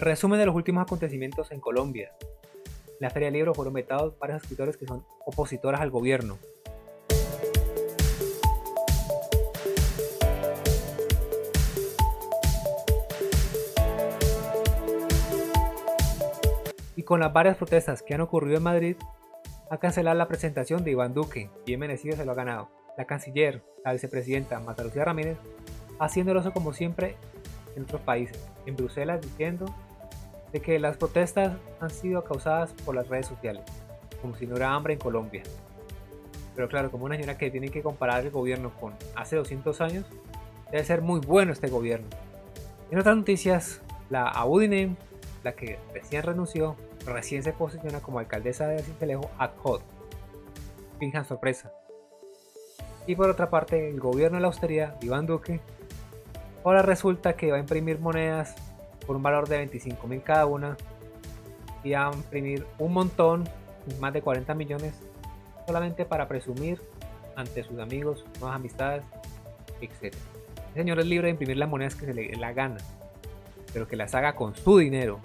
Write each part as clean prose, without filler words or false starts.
Resumen de los últimos acontecimientos en Colombia. En la Feria del Libro fueron vetados varios escritores que son opositores al gobierno. Y con las varias protestas que han ocurrido en Madrid, ha cancelado la presentación de Iván Duque, bien merecido se lo ha ganado. La canciller, la vicepresidenta Marta Lucía Ramírez, haciéndolo eso como siempre en otros países, en Bruselas, diciendo de que las protestas han sido causadas por las redes sociales, como si no hubiera hambre en Colombia. Pero claro, como una señora que tiene que comparar el gobierno con hace 200 años, debe ser muy bueno este gobierno. En otras noticias, la Abudinen, la que recién renunció, recién se posiciona como alcaldesa de Cincelejo ad hoc. Finjan sorpresa. Y por otra parte, el gobierno de la austeridad, Iván Duque, ahora resulta que va a imprimir monedas por un valor de 25.000 cada una y va a imprimir un montón, más de 40 millones, solamente para presumir ante sus amigos, nuevas amistades, etc. El señor es libre de imprimir las monedas que se le dé la gana, pero que las haga con su dinero.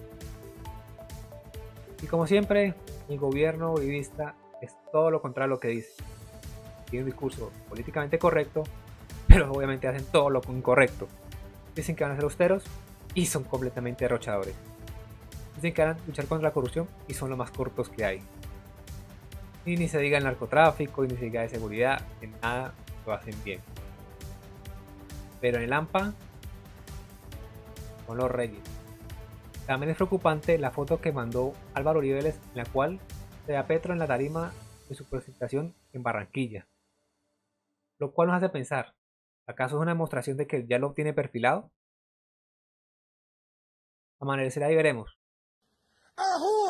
Y como siempre, el gobierno uribista es todo lo contrario a lo que dice. Tiene un discurso políticamente correcto, pero obviamente hacen todo lo incorrecto. Dicen que van a ser austeros y son completamente derrochadores. Dicen que van a luchar contra la corrupción y son los más corruptos que hay. Y ni se diga el narcotráfico, y ni se diga de seguridad, en nada lo hacen bien. Pero en el AMPA son los reyes. También es preocupante la foto que mandó Álvaro Uribe Vélez, en la cual se ve a Petro en la tarima de su presentación en Barranquilla. Lo cual nos hace pensar, ¿acaso es una demostración de que ya lo tiene perfilado? Amanecerá y veremos.